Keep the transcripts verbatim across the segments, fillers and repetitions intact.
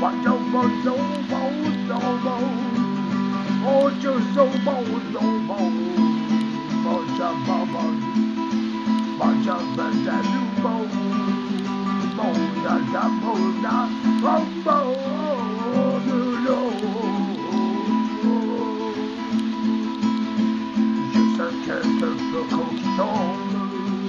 就冇做冇做冇，我就做冇做冇，冇就冇冇，冇就冇就冇，冇就就冇就冇冇冇。Juste quelques flocons qui tombent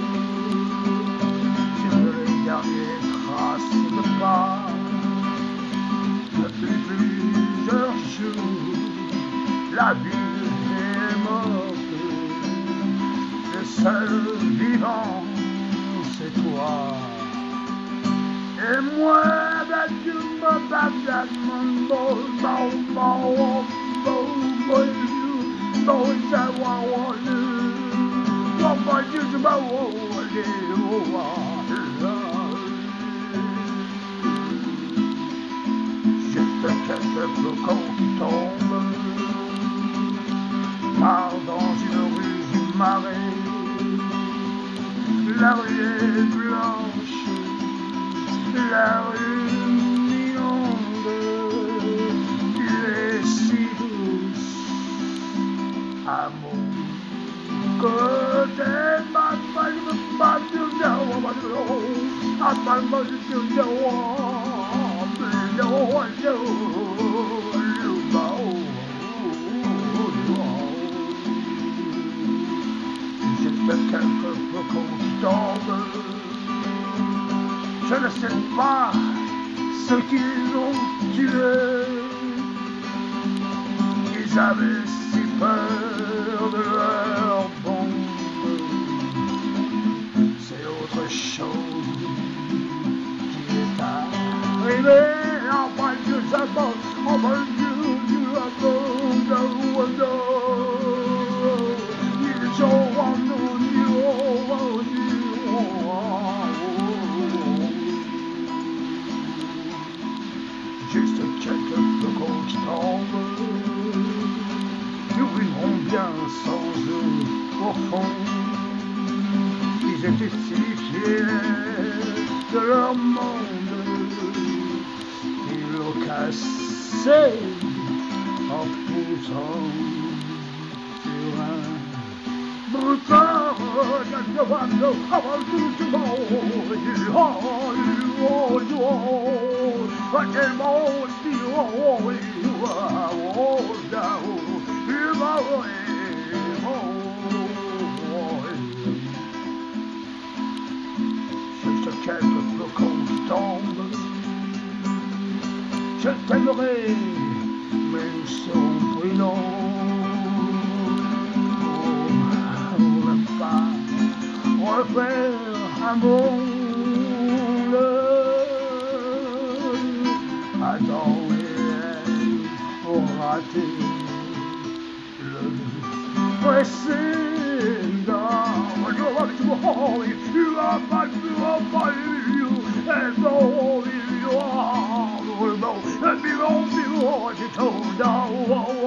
sur les dernières traces de pas. Depuis plusieurs jours, la vie est morte. Le seul vivant, c'est toi. Et moi, ben tu me pardonnes, mon beau, mon beau, beau, beau, beau, ça va, on le, on va juste pas, on le, on va. Quelques flocons qui tombent par dans une rue du Marais. La rue est blanche, la rue mi-onde, tu es si douce à mon côté. Ma femme me bat sur le haut, à ma main sur le haut. J'espère quelques flocons qui tombent. Je ne sais pas ce qu'ils ont tué. Ils avaient si peur de leur bombe. C'est autre chose qui est arrivé. Oh my God, I'm on, oh my God, you are going down, down. It's all on you, on you, juste quelques flocons qui tombent. Nous vivrons bien sans eux au fond. Ils étaient si fiers de leur monde. Cassé en poussant sur un bouton. Je vois le avant tout le monde. Oh, oh, oh, but they're all still oh, oh, oh, juste quelques flocons qui tombent. Je t'aimerai, mais nous serons brûlants. On ne va pas refaire un monde. Attends, pour rater le précédent. You are too holy, you are my you and all you are. Let me go, you are, you told,